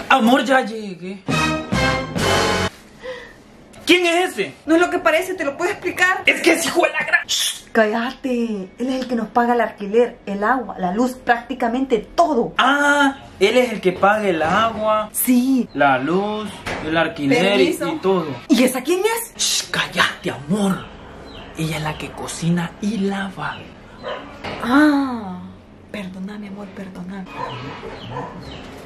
Amor, ya llegué. ¿Quién es ese? No es lo que parece, te lo puedo explicar. Es que es hijo de la gran... Cállate, él es el que nos paga el alquiler, el agua, la luz, prácticamente todo. Ah, él es el que paga el agua, Sí. la luz, el alquiler y todo. ¿Y esa quién es? Shh, cállate, amor. Ella es la que cocina y lava. Ah, perdóname, amor, perdóname.